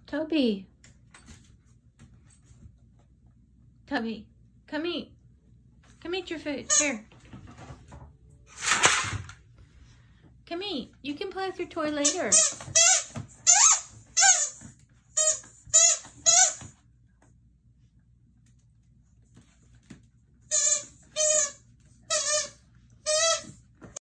Toby. Toby, come eat. Come eat your food. Here. Come eat. You can play with your toy later.